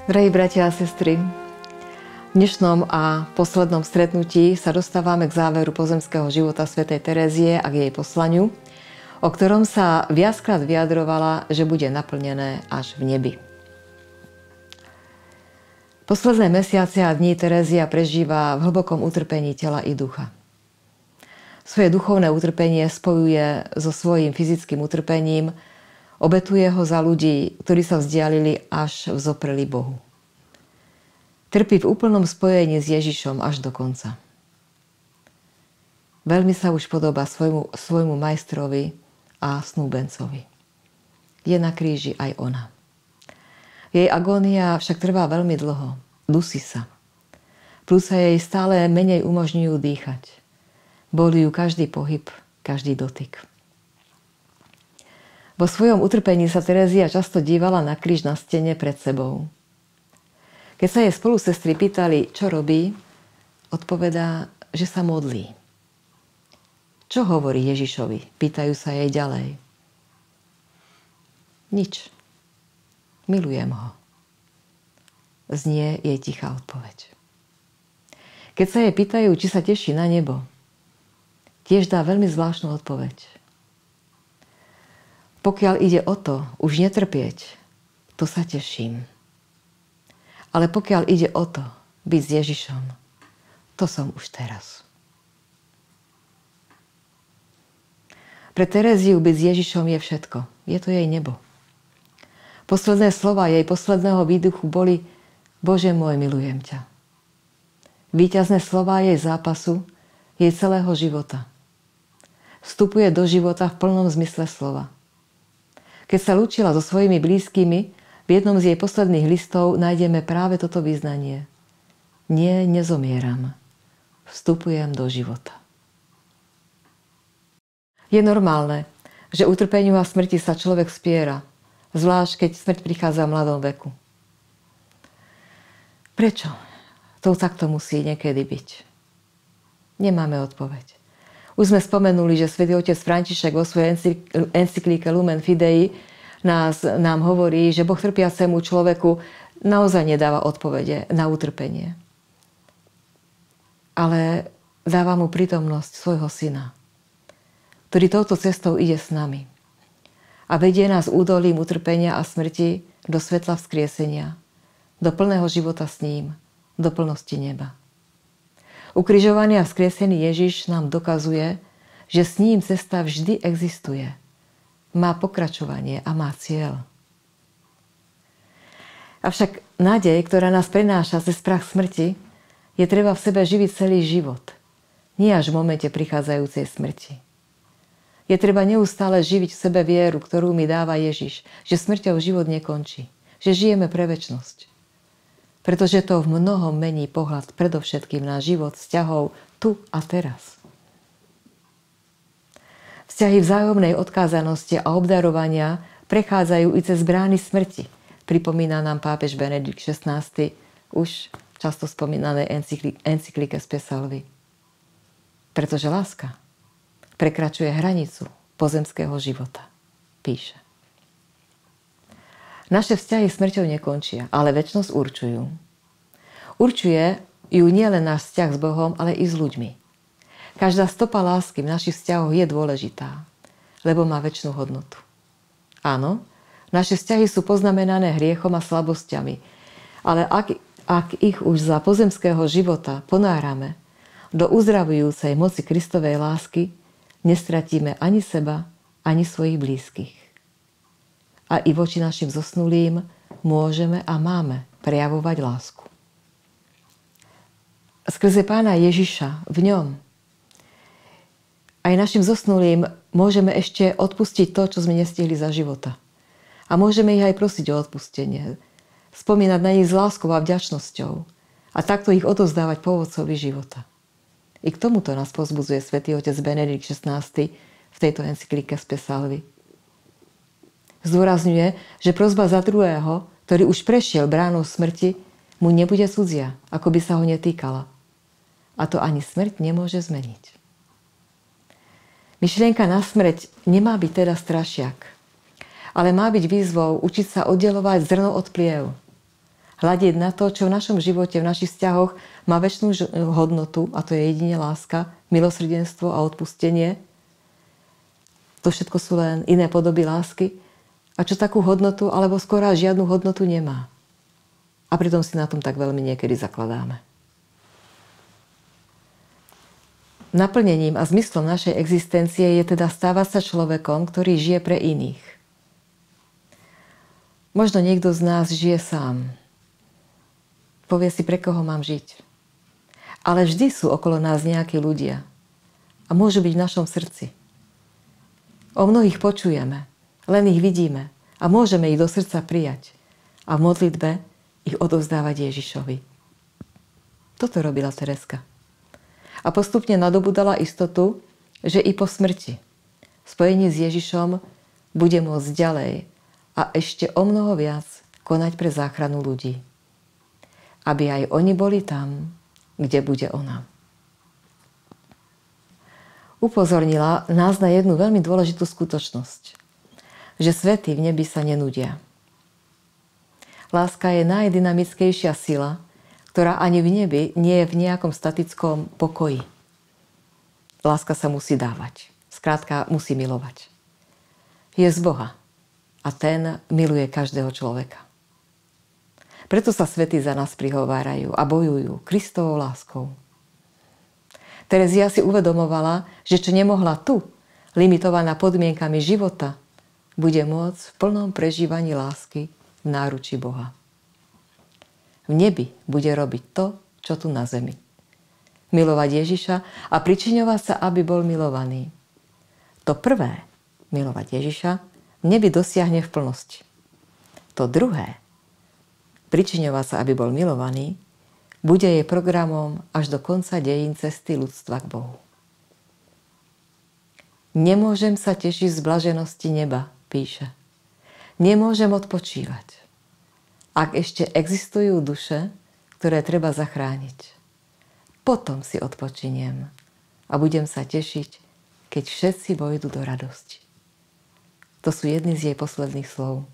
Drahí bratia a sestry, v dnešnom a poslednom stretnutí sa dostávame k záveru pozemského života svätej Terézie a k jej poslaniu, o ktorom sa viackrát vyjadrovala, že bude naplnené až v nebi. Posledné mesiace a dni Terézia prežíva v hlbokom utrpení tela i ducha. Svoje duchovné utrpenie spojuje so svojím fyzickým utrpením, obetuje ho za ľudí, ktorí sa vzdialili až vzopreli Bohu. Trpí v úplnom spojení s Ježišom až do konca. Veľmi sa už podobá svojmu majstrovi a snúbencovi. Je na kríži aj ona. Jej agónia však trvá veľmi dlho. Dusí sa. Pľúca jej stále menej umožňujú dýchať. Bolí ju každý pohyb, každý dotyk. Vo svojom utrpení sa Terézia často dívala na kríž na stene pred sebou. Keď sa jej spolusestry pýtali, čo robí, odpovedá, že sa modlí. Čo hovorí Ježišovi? Pýtajú sa jej ďalej. Nič. Milujem ho. Znie jej tichá odpoveď. Keď sa jej pýtajú, či sa teší na nebo, tiež dá veľmi zvláštnu odpoveď. Pokiaľ ide o to, už netrpieť, to sa teším. Ale pokiaľ ide o to, byť s Ježišom, to som už teraz. Pre Teréziu byť s Ježišom je všetko. Je to jej nebo. Posledné slova jej posledného výduchu boli: Bože môj, milujem ťa. Víťazné slová jej zápasu, jej celého života. Vstupuje do života v plnom zmysle slova. Keď sa lúčila so svojimi blízkymi, v jednom z jej posledných listov nájdeme práve toto vyznanie. Nie, nezomieram. Vstupujem do života. Je normálne, že utrpeniu a smrti sa človek spiera, zvlášť keď smrť prichádza v mladom veku. Prečo to takto musí niekedy byť? Nemáme odpoveď. Už sme spomenuli, že svätý otec František vo svojej encyklike Lumen Fidei nám hovorí, že Boh trpiacemu človeku naozaj nedáva odpovede na utrpenie. Ale dáva mu prítomnosť svojho syna, ktorý touto cestou ide s nami a vedie nás údolím utrpenia a smrti do svetla vzkriesenia, do plného života s ním, do plnosti neba. Ukrižovaný a vzkriesený Ježiš nám dokazuje, že s ním cesta vždy existuje. Má pokračovanie a má cieľ. Avšak nádej, ktorá nás prenáša cez prach smrti, je treba v sebe živiť celý život. Nie až v momente prichádzajúcej smrti. Je treba neustále živiť v sebe vieru, ktorú mi dáva Ježiš, že smrťou život nekončí, že žijeme pre večnosť. Pretože to v mnohom mení pohľad predovšetkým na život vzťahov tu a teraz. Vzťahy vzájomnej odkázanosti a obdarovania prechádzajú i cez brány smrti. Pripomína nám pápež Benedikt XVI už často spomínanej encyklike Spe Salvi. Pretože láska prekračuje hranicu pozemského života, píše. Naše vzťahy smrťou nekončia, ale večnosť určujú. Určuje ju nielen náš vzťah s Bohom, ale i s ľuďmi. Každá stopa lásky v našich vzťahoch je dôležitá, lebo má večnú hodnotu. Áno, naše vzťahy sú poznamenané hriechom a slabosťami, ale ak ich už za pozemského života ponárame do uzdravujúcej moci Kristovej lásky, nestratíme ani seba, ani svojich blízkych. A i voči našim zosnulým môžeme a máme prejavovať lásku. Skrze Pána Ježiša v ňom aj našim zosnulým môžeme ešte odpustiť to, čo sme nestihli za života. A môžeme ich aj prosiť o odpustenie, spomínať na nich s láskou a vďačnosťou a takto ich odovzdávať pôvodcovi života. I k tomuto nás povzbudzuje svätý otec Benedikt XVI v tejto encyklike Spe Salvi. Zdôrazňuje, že prosba za druhého, ktorý už prešiel bránou smrti, mu nebude cudzia, ako by sa ho netýkala. A to ani smrť nemôže zmeniť. Myšlienka na smrť nemá byť teda strašiak, ale má byť výzvou učiť sa oddelovať zrno od pliev Hľadiť na to, čo v našom živote, v našich vzťahoch má večnú hodnotu, a to je jedine láska, milosrdenstvo a odpustenie. To všetko sú len iné podoby lásky. A čo takú hodnotu, alebo skoro žiadnu hodnotu nemá. A pritom si na tom tak veľmi niekedy zakladáme. Naplnením a zmyslom našej existencie je teda stávať sa človekom, ktorý žije pre iných. Možno niekto z nás žije sám. Povie si, pre koho mám žiť. Ale vždy sú okolo nás nejakí ľudia. A môžu byť v našom srdci. O mnohých počujeme, len ich vidíme a môžeme ich do srdca prijať. A v modlitbe ich odovzdávať Ježišovi. Toto robila Tereska. A postupne nadobudala istotu, že i po smrti spojení s Ježišom bude môcť ďalej a ešte o mnoho viac konať pre záchranu ľudí. Aby aj oni boli tam, kde bude ona. Upozornila nás na jednu veľmi dôležitú skutočnosť. Že svätí v nebi sa nenudia. Láska je najdynamickejšia sila, ktorá ani v nebi nie je v nejakom statickom pokoji. Láska sa musí dávať. Skrátka, musí milovať. Je z Boha a ten miluje každého človeka. Preto sa svätí za nás prihovárajú a bojujú Kristovou láskou. Terezia si uvedomovala, že čo nemohla tu, limitovaná podmienkami života, bude môcť v plnom prežívaní lásky v náručí Boha. V nebi bude robiť to, čo tu na zemi. Milovať Ježiša a pričiňovať sa, aby bol milovaný. To prvé, milovať Ježiša, v nebi dosiahne v plnosti. To druhé, pričiňovať sa, aby bol milovaný, bude jej programom až do konca dejín cesty ľudstva k Bohu. Nemôžem sa tešiť z blaženosti neba, píše. Nemôžem odpočívať, ak ešte existujú duše, ktoré treba zachrániť. Potom si odpočiniem a budem sa tešiť, keď všetci vojdu do radosti. To sú jedny z jej posledných slov.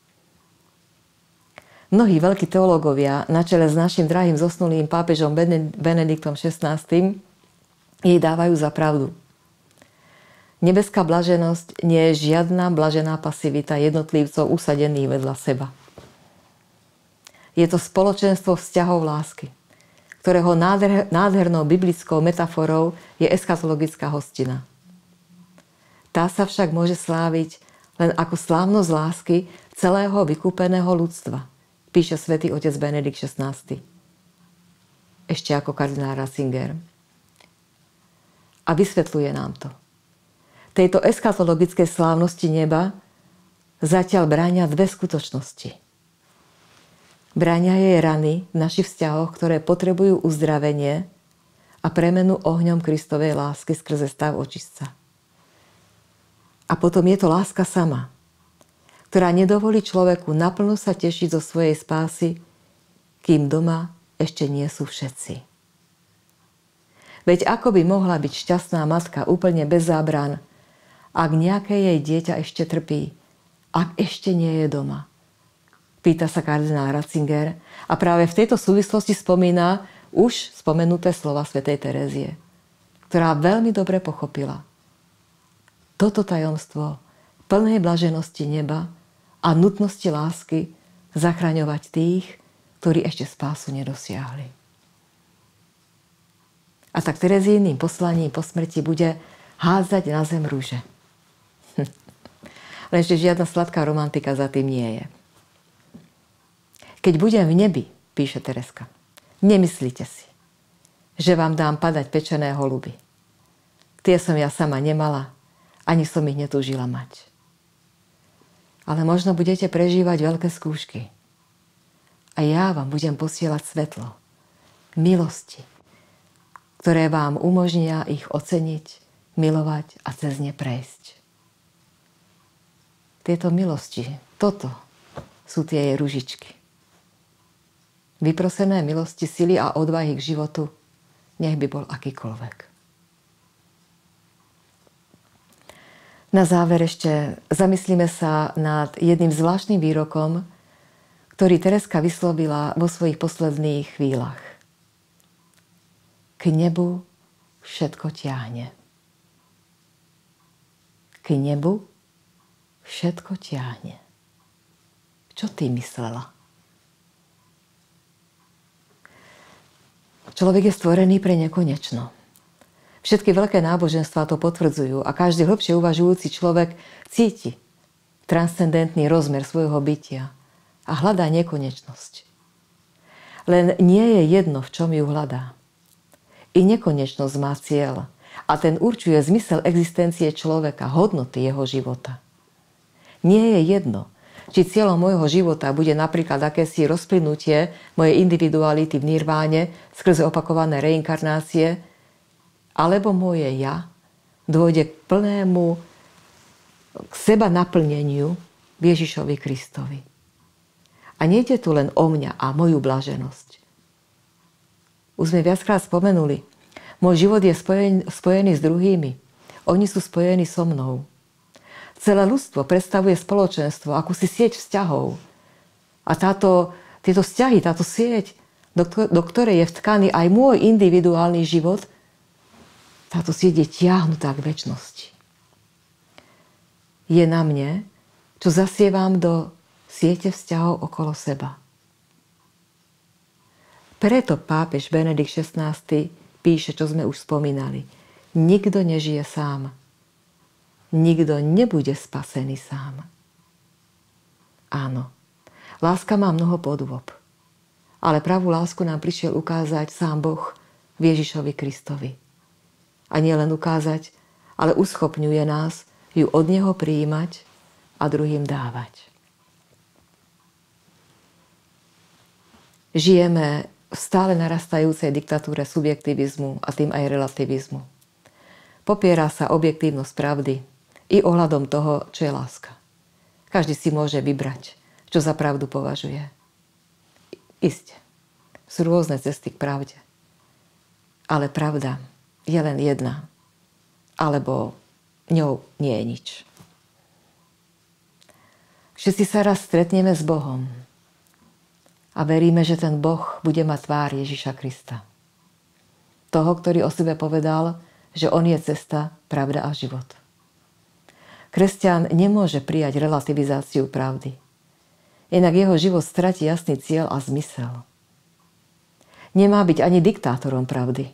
Mnohí veľkí teológovia, na čele s našim drahým zosnulým pápežom Benediktom XVI, jej dávajú za pravdu. Nebeská blaženosť nie je žiadna blažená pasivita jednotlivcov usadených vedľa seba. Je to spoločenstvo vzťahov lásky, ktorého nádhernou biblickou metaforou je eschatologická hostina. Tá sa však môže sláviť len ako slávnosť lásky celého vykúpeného ľudstva, píše svätý otec Benedikt XVI. Ešte ako kardinál Ratzinger. A vysvetľuje nám to. Tejto eschatologickej slávnosti neba zatiaľ bránia dve skutočnosti. Bránia jej rany v našich vzťahoch, ktoré potrebujú uzdravenie a premenu ohňom Kristovej lásky skrze stav očistca. A potom je to láska sama, ktorá nedovolí človeku naplno sa tešiť zo svojej spásy, kým doma ešte nie sú všetci. Veď ako by mohla byť šťastná matka úplne bez zábran, ak nejaké jej dieťa ešte trpí, ak ešte nie je doma? Pýta sa kardinál Ratzinger a práve v tejto súvislosti spomína už spomenuté slova svätej Terézie, ktorá veľmi dobre pochopila toto tajomstvo plnej blaženosti neba a nutnosti lásky zachraňovať tých, ktorí ešte spásu nedosiahli. A tak Terezínnym poslaním po smrti bude hádzať na zem rúže. Lenže žiadna sladká romantika za tým nie je. Keď budem v nebi, píše Tereska, nemyslíte si, že vám dám padať pečené holuby. Tie som ja sama nemala, ani som ich netúžila mať. Ale možno budete prežívať veľké skúšky. A ja vám budem posielať svetlo, milosti, ktoré vám umožnia ich oceniť, milovať a cez ne prejsť. Tieto milosti, toto sú tie jej ružičky. Vyprosené milosti, sily a odvahy k životu, nech by bol akýkoľvek. Na záver ešte zamyslíme sa nad jedným zvláštnym výrokom, ktorý Tereska vyslovila vo svojich posledných chvíľach. K nebu všetko ťahne. K nebu všetko ťahne. Čo ty myslela? Človek je stvorený pre nekonečno. Všetky veľké náboženstvá to potvrdzujú a každý hlbšie uvažujúci človek cíti transcendentný rozmer svojho bytia a hľadá nekonečnosť. Len nie je jedno, v čom ju hľadá. I nekonečnosť má cieľ a ten určuje zmysel existencie človeka, hodnoty jeho života. Nie je jedno, či cieľom môjho života bude napríklad akési rozplynutie mojej individuality v nirváne skrze opakované reinkarnácie, alebo moje ja dôjde k plnému k seba naplneniu v Ježišovi Kristovi. A nejde tu len o mňa a moju blaženosť. Už sme viackrát spomenuli, môj život je spojený s druhými. Oni sú spojení so mnou. Celé ľudstvo predstavuje spoločenstvo, akúsi sieť vzťahov. A tieto vzťahy, táto sieť, do ktorej je vtkaný aj môj individuálny život, táto sieť je tiahnutá k večnosti. Je na mne, čo zasievam do siete vzťahov okolo seba. Preto pápež Benedikt XVI píše, čo sme už spomínali. Nikto nežije sám. Nikto nebude spasený sám. Áno, láska má mnoho podôb. Ale pravú lásku nám prišiel ukázať sám Boh v Ježišovi Kristovi. A nie len ukázať, ale uschopňuje nás ju od Neho prijímať a druhým dávať. Žijeme v stále narastajúcej diktatúre subjektivizmu a tým aj relativizmu. Popiera sa objektívnosť pravdy i ohľadom toho, čo je láska. Každý si môže vybrať, čo za pravdu považuje. Isté, sú rôzne cesty k pravde. Ale pravda je len jedna. Alebo ňou nie je nič. Všetci sa raz stretneme s Bohom. A veríme, že ten Boh bude mať tvár Ježiša Krista. Toho, ktorý o sebe povedal, že on je cesta, pravda a život. Kresťan nemôže prijať relativizáciu pravdy. Inak jeho život stratí jasný cieľ a zmysel. Nemá byť ani diktátorom pravdy,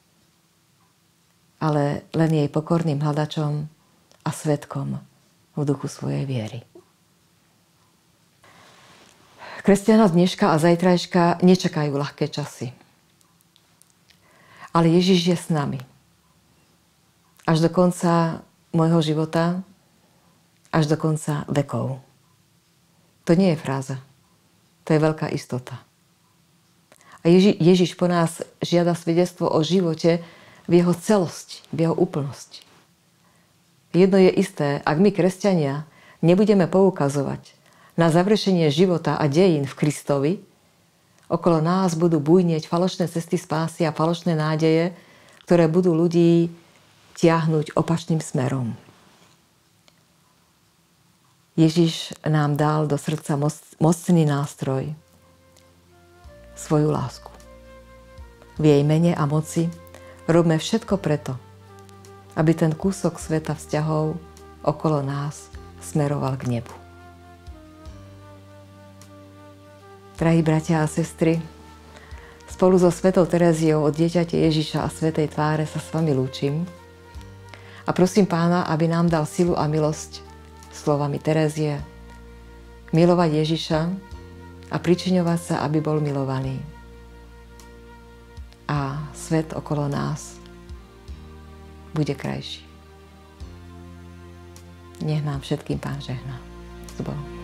ale len jej pokorným hľadačom a svedkom v duchu svojej viery. Kresťana dneška a zajtrajška nečakajú ľahké časy. Ale Ježiš je s nami. Až do konca môjho života, až do konca vekov. To nie je fráza. To je veľká istota. A Ježiš po nás žiada svedectvo o živote v jeho celosti, v jeho úplnosti. Jedno je isté, ak my, kresťania, nebudeme poukazovať na završenie života a dejín v Kristovi, okolo nás budú bujnieť falošné cesty spásy a falošné nádeje, ktoré budú ľudí tiahnuť opačným smerom. Ježiš nám dal do srdca mocný nástroj, svoju lásku. V jej mene a moci robme všetko preto, aby ten kúsok sveta vzťahov okolo nás smeroval k nebu. Drahí bratia a sestry, spolu so svätou Tereziou od dieťate Ježiša a svätej tváre sa s vami lúčim a prosím Pána, aby nám dal silu a milosť slovami Terezie milovať Ježiša a pričiňovať sa, aby bol milovaný. A svet okolo nás bude krajší. Nech nám všetkým Pán žehná. S Bohom.